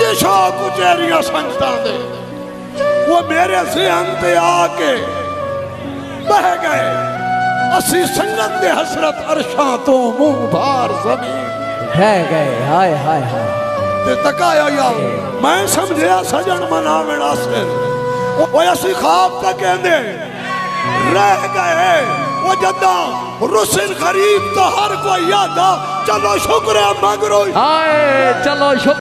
शौक उचेरिया संगतां दे वो मेरे ज़हन ते आके बह गए। असी संगत दे हसरत अरशां तो मुंह भार जमीन है गए। हाय हाय हाय ते तकाया यार मैं समझया सजन मनावण आसे वो असी ख्वाब तक कहंदे रह गए। वो जदा रुसन गरीब तो हर कोई यादा चलो शुक्र है मगरो हाय चलो शुक्र।